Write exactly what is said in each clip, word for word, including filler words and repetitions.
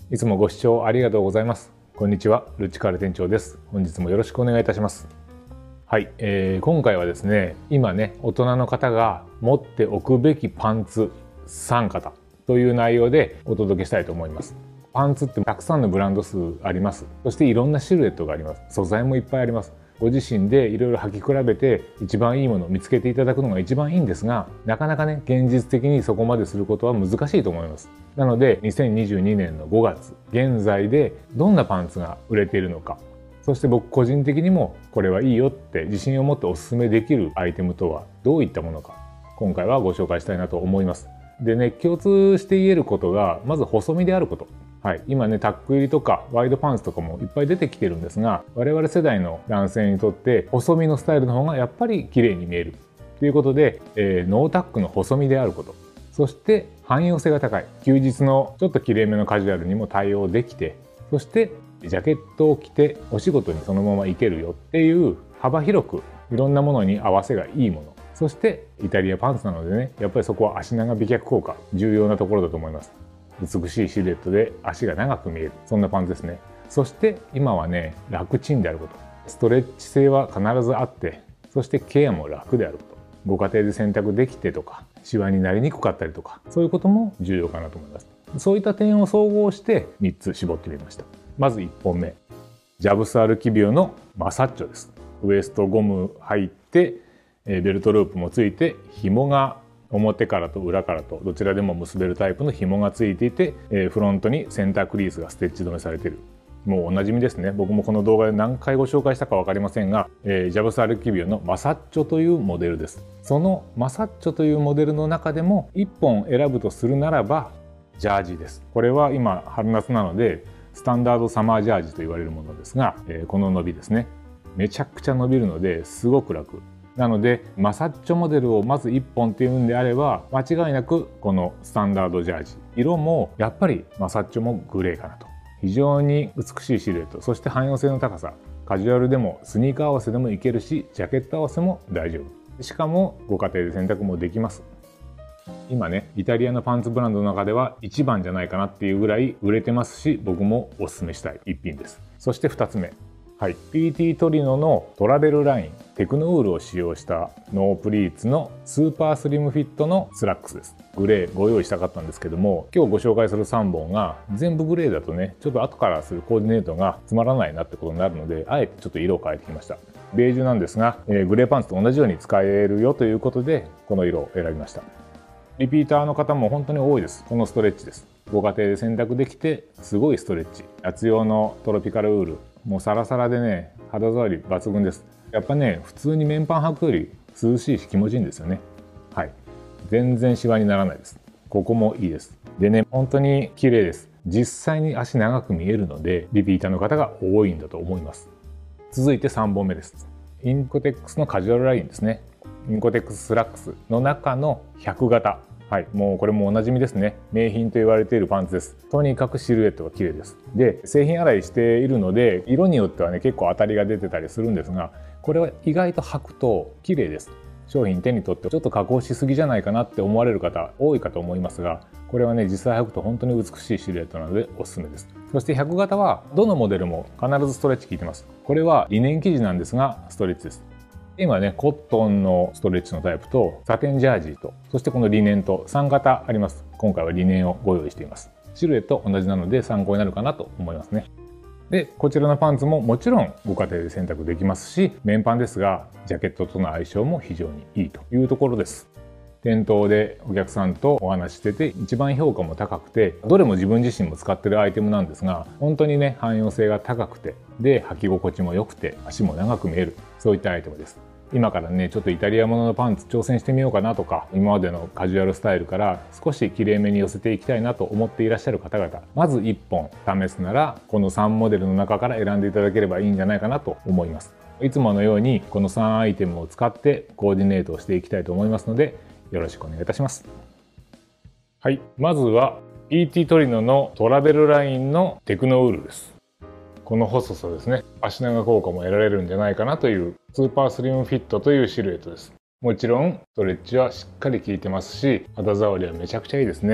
いつもご視聴ありがとうございます。こんにちは、ルチカール店長です。本日もよろしくお願いいたします。はい、えー、今回はですね、今ね、大人の方が持っておくべきパンツさん型という内容でお届けしたいと思います。パンツってたくさんのブランド数あります。そしていろんなシルエットがあります。素材もいっぱいあります。ご自身でいろいろ履き比べて一番いいものを見つけていただくのが一番いいんですが、なかなかね、現実的にそこまですることは難しいと思います。なのでにせんにじゅうにねんのごがつ現在でどんなパンツが売れているのか、そして僕個人的にもこれはいいよって自信を持ってお勧めできるアイテムとはどういったものか、今回はご紹介したいなと思います。でね、共通して言えることがまず細身であること。はい、今ねタック入りとかワイドパンツとかもいっぱい出てきてるんですが、我々世代の男性にとって細身のスタイルの方がやっぱり綺麗に見えるということで、えー、ノータックの細身であること、そして汎用性が高い、休日のちょっと綺麗めのカジュアルにも対応できて、そしてジャケットを着てお仕事にそのまま行けるよっていう幅広くいろんなものに合わせがいいもの、そしてイタリアパンツなのでね、やっぱりそこは足長美脚効果重要なところだと思います。美しいシルエットで足が長く見える、そんなパンツですね。そして今はね、楽ちんであること、ストレッチ性は必ずあって、そしてケアも楽であること、ご家庭で洗濯できてとかシワになりにくかったりとか、そういうことも重要かなと思います。そういった点を総合してみっつ絞ってみました。まずいっぽんめ、ジャブスアルキビオのマサッチョです。ウエストゴム入ってベルトループもついて、紐が表からと裏からとどちらでも結べるタイプの紐がついていて、フロントにセンタークリースがステッチ止めされている。もうおなじみですね。僕もこの動画で何回ご紹介したか分かりませんが、えー、ジャブスアルキビオのマサッチョというモデルです。そのマサッチョというモデルの中でもいっぽん選ぶとするならばジャージです。これは今春夏なのでスタンダードサマージャージと言われるものですが、えー、この伸びですね、めちゃくちゃ伸びるのですごく楽なので、マサッチョモデルをまずいっぽんっていうんであれば間違いなくこのスタンダードジャージ、色もやっぱりマサッチョもグレーかなと。非常に美しいシルエット、そして汎用性の高さ、カジュアルでもスニーカー合わせでもいけるし、ジャケット合わせも大丈夫、しかもご家庭で洗濯もできます。今ね、イタリアのパンツブランドの中ではいちばんじゃないかなっていうぐらい売れてますし、僕もおすすめしたい一品です。そしてふたつめ、はい、ピーティー トリノのトラベルラインテクノウールを使用したノープリーツのスーパースリムフィットのスラックスです。グレーご用意したかったんですけども、今日ご紹介するさんぼんが全部グレーだとね、ちょっと後からするコーディネートがつまらないなってことになるので、あえてちょっと色を変えてきました。ベージュなんですが、えー、グレーパンツと同じように使えるよということでこの色を選びました。リピーターの方も本当に多いです。このストレッチです。ご家庭で洗濯できてすごいストレッチ、夏用のトロピカルウール、もうサラサラでね、肌触り抜群です。やっぱね、普通に綿パン履くより涼しいし気持ちいいんですよね。はい、全然シワにならないです。ここもいいです。でね、本当に綺麗です。実際に足長く見えるのでリピーターの方が多いんだと思います。続いてさんぼんめです。インコテックスのカジュアルラインですね。インコテックススラックスの中のひゃく型、はい、もうこれもおなじみですね。名品と言われているパンツです。とにかくシルエットが綺麗です。で、製品洗いしているので色によってはね結構当たりが出てたりするんですが、これは意外と履くと綺麗です。商品手に取ってちょっと加工しすぎじゃないかなって思われる方多いかと思いますが、これはね実際履くと本当に美しいシルエットなのでおすすめです。そしてひゃく型はどのモデルも必ずストレッチ効いてます。これはリネン生地なんですがストレッチです。今ね、コットンのストレッチのタイプとサテンジャージーと、そしてこのリネンとさん型あります。今回はリネンをご用意しています。シルエット同じなので参考になるかなと思いますね。で、こちらのパンツももちろんご家庭で洗濯できますし、綿パンですがジャケットとの相性も非常にいいというところです。店頭でお客さんとお話ししてて一番評価も高くて、どれも自分自身も使ってるアイテムなんですが、本当にね汎用性が高くて、で履き心地も良くて足も長く見える、そういったアイテムです。今からねちょっとイタリアもののパンツ挑戦してみようかなとか、今までのカジュアルスタイルから少しきれいめに寄せていきたいなと思っていらっしゃる方々、まずいっぽん試すならこのさんモデルの中から選んでいただければいいんじゃないかなと思います。いつものようにこのさんアイテムを使ってコーディネートをしていきたいと思いますのでよろしくお願いいたします。はい、まずは ピーティー トリノのトラベルラインのテクノウールです。この細さですね、足長効果も得られるんじゃないかなというスーパースリムフィットというシルエットです。もちろんストレッチはしっかり効いてますし、肌触りはめちゃくちゃいいですね。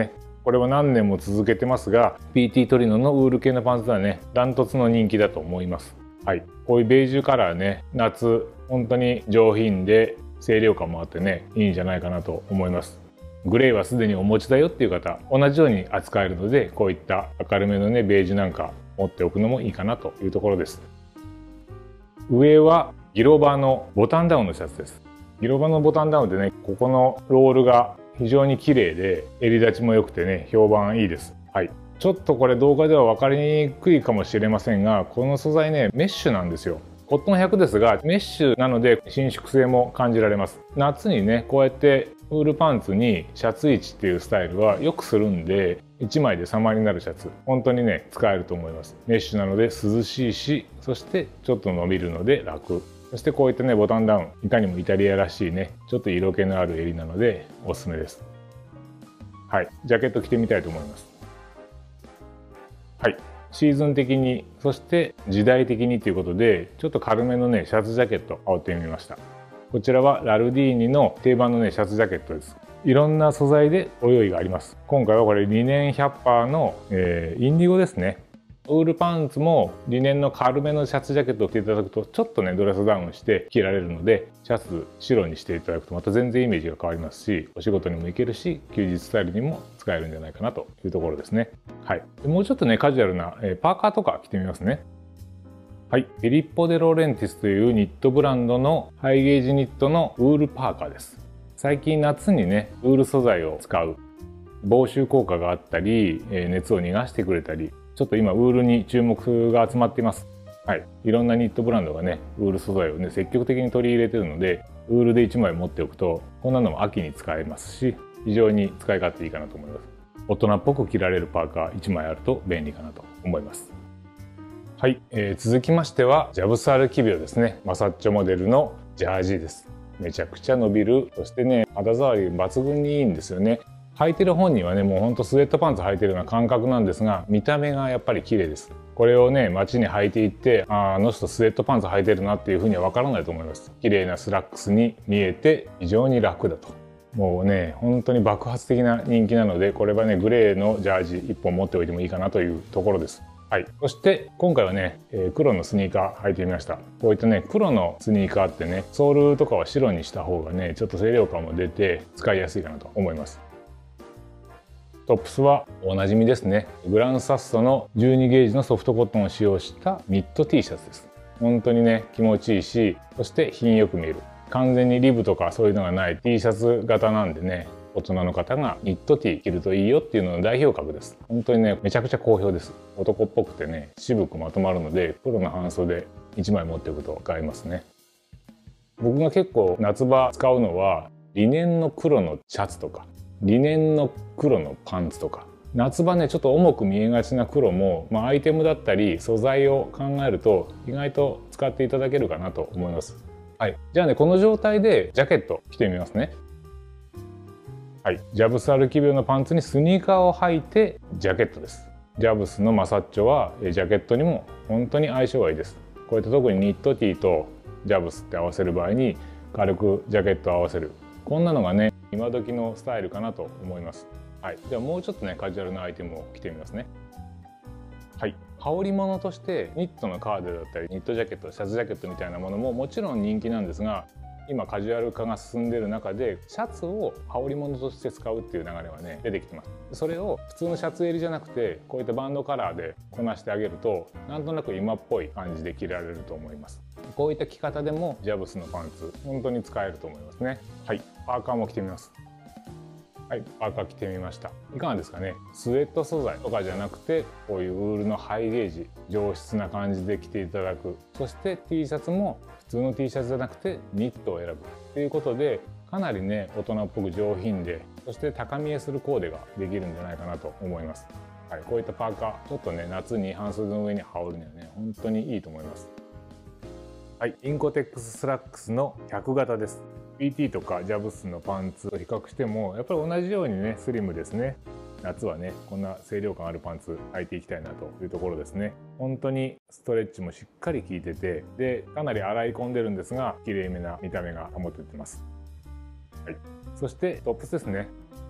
これは何年も続けてますが、 ピーティー トリノのウール系のパンツはねダントツの人気だと思います。はい、こういうベージュカラーね、夏本当に上品で清涼感もあってね、いいんじゃないかなと思います。グレーはすでにお持ちだよっていう方、同じように扱えるので、こういった明るめのねベージュなんか持っておくのもいいかなというところです。上はギロバのボタンダウンのシャツです。ギロバのボタンダウンでね、ここのロールが非常に綺麗で襟立ちも良くてね、評判いいです。はい、ちょっとこれ動画では分かりにくいかもしれませんが、この素材ねメッシュなんですよ。コットンひゃくですがメッシュなので伸縮性も感じられます。夏にねこうやってウールパンツにシャツ位置っていうスタイルはよくするんで、いちまいで様になるシャツ本当にね使えると思います。メッシュなので涼しいし、そしてちょっと伸びるので楽。そしてこういったねボタンダウン、いかにもイタリアらしいねちょっと色気のある襟なのでおすすめです。はい、ジャケット着てみたいと思います。はい、シーズン的に、そして時代的にということで、ちょっと軽めのねシャツジャケット羽織ってみました。こちらはラルディーニの定番のねシャツジャケットです。いろんな素材でご用意があります。今回はこれリネンひゃくパーの、えー、インディゴですね。ウールパンツもリネンの軽めのシャツジャケットを着ていただくとちょっとねドレスダウンして着られるので、シャツ白にしていただくとまた全然イメージが変わりますし、お仕事にも行けるし休日スタイルにも使えるんじゃないかなというところですね。はい、もうちょっとねカジュアルな、えー、パーカーとか着てみますね。はい、フィリッポ・デ・ロレンティスというニットブランドのハイゲージニットのウールパーカーです。最近夏にねウール素材を使う、防臭効果があったり、えー、熱を逃がしてくれたり、ちょっと今ウールに注目が集まっています。はい、いろんなニットブランドがねウール素材をね積極的に取り入れているので、ウールでいちまい持っておくとこんなのも秋に使えますし、非常に使い勝手いいかなと思います。大人っぽく着られるパーカーいちまいあると便利かなと思います。はい、えー、続きましてはジャブスアルキビオですね。マサッチョモデルのジャージです。めちゃくちゃ伸びる、そしてね肌触り抜群にいいんですよね。履いてる本人はねもうほんとスウェットパンツ履いてるような感覚なんですが、見た目がやっぱり綺麗です。これをね街に履いていって、あ、あの人スウェットパンツ履いてるなっていうふうにはわからないと思います。綺麗なスラックスに見えて非常に楽だと。もうね本当に爆発的な人気なので、これはねグレーのジャージいっぽん持っておいてもいいかなというところです。はい、そして今回はね、えー、黒のスニーカー履いてみました。こういったね黒のスニーカーってね、ソールとかは白にした方がねちょっと清涼感も出て使いやすいかなと思います。トップスはおなじみですね。グランサッソのじゅうにゲージのソフトコットンを使用したニット T シャツです。本当にね気持ちいいし、そして品よく見える。完全にリブとかそういうのがない T シャツ型なんでね、大人の方がニット T 着るといいよっていうのの代表格です。本当にねめちゃくちゃ好評です。男っぽくてね渋くまとまるので、プロの半袖いちまい持っておくと使えますね。僕が結構夏場使うのはリネンの黒のシャツとかリネンの黒のパンツとか、夏場ねちょっと重く見えがちな黒も、まあ、アイテムだったり素材を考えると意外と使っていただけるかなと思います。はい、じゃあねこの状態でジャケット着てみますね。はい、ジャブスアルキビオのパンツにスニーカーを履いてジャケットです。ジャブスのマサッチョはジャケットにも本当に相性がいいです。こういった特にニット T とジャブスって合わせる場合に軽くジャケットを合わせる、こんなのがね今時のスタイルかなと思います。はい、ではもうちょっとねカジュアルなアイテムを着てみますね。はい、羽織物としてニットのカーデだったりニットジャケット、シャツジャケットみたいなものももちろん人気なんですが、今カジュアル化が進んでいる中でシャツを羽織物として使うっていう流れはね出てきてます。それを普通のシャツ襟じゃなくてこういったバンドカラーでこなしてあげると、なんとなく今っぽい感じで着られると思います。こういった着方でもジャブスのパンツ本当に使えると思いますね。はい、パーカーも着てみます。はい、パーカー着てみました。いかがですかね。スウェット素材とかじゃなくて、こういうウールのハイゲージ、上質な感じで着ていただく。そして T シャツも普通の T シャツじゃなくてニットを選ぶということで、かなりね大人っぽく上品で、そして高見えするコーデができるんじゃないかなと思います。はい、こういったパーカーちょっとね夏に半袖の上に羽織るにはね本当にいいと思います。はい、インコテックススラックスのひゃく型です。ピーティー とかジャブスのパンツと比較してもやっぱり同じようにねスリムですね。夏はねこんな清涼感あるパンツ履いていきたいなというところですね。本当にストレッチもしっかり効いてて、でかなり洗い込んでるんですが綺麗めな見た目が保ててます。はい、そしてトップスですね。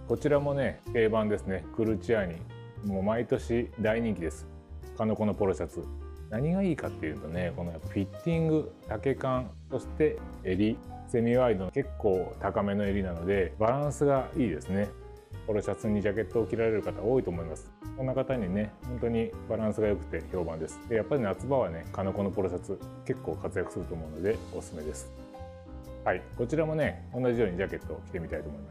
こちらもね定番ですね。クルチアーニ、もう毎年大人気です。カノコのポロシャツ、何がいいかっていうとね、このやっぱフィッティング、丈感、そして襟、セミワイドの結構高めの襟なのでバランスがいいですね。ポロシャツにジャケットを着られる方多いと思います。こんな方にね本当にバランスが良くて評判です。でやっぱり夏場はねカノコのポロシャツ結構活躍すると思うのでおすすめです。はい、こちらもね同じようにジャケットを着てみたいと思います。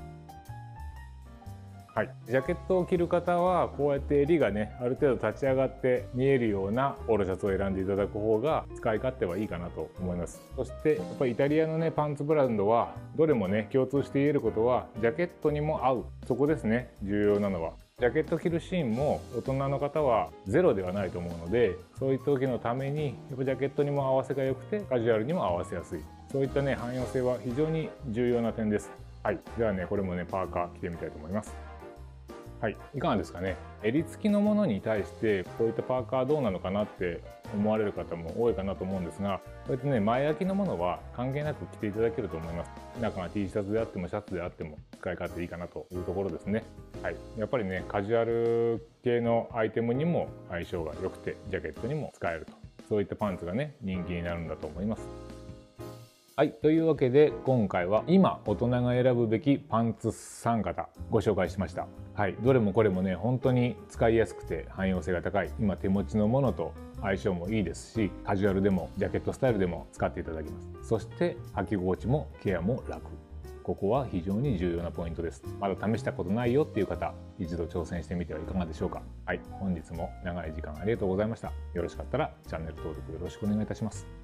はい、ジャケットを着る方はこうやって襟がねある程度立ち上がって見えるようなポロシャツを選んでいただく方が使い勝手はいいかなと思います。そしてやっぱりイタリアのねパンツブランドはどれもね共通して言えることはジャケットにも合う、そこですね重要なのは。ジャケット着るシーンも大人の方はゼロではないと思うので、そういった時のためにやっぱジャケットにも合わせが良くてカジュアルにも合わせやすい、そういったね汎用性は非常に重要な点です。はい、ではねこれもねパーカー着てみたいと思います。はい、いかがですかね。襟付きのものに対してこういったパーカーどうなのかなって思われる方も多いかなと思うんですが、こうやってね前開きのものは関係なく着ていただけると思います。中が T シャツであってもシャツであっても使い勝手いいかなというところですね。はい、やっぱりねカジュアル系のアイテムにも相性が良くてジャケットにも使えると、そういったパンツがね人気になるんだと思います。はい、というわけで今回は今大人が選ぶべきパンツさん型ご紹介しました。はい、どれもこれもね本当に使いやすくて汎用性が高い、今手持ちのものと相性もいいですし、カジュアルでもジャケットスタイルでも使っていただけます。そして履き心地もケアも楽、ここは非常に重要なポイントです。まだ試したことないよっていう方、一度挑戦してみてはいかがでしょうか。はい、本日も長い時間ありがとうございました。よろしかったらチャンネル登録よろしくお願いいたします。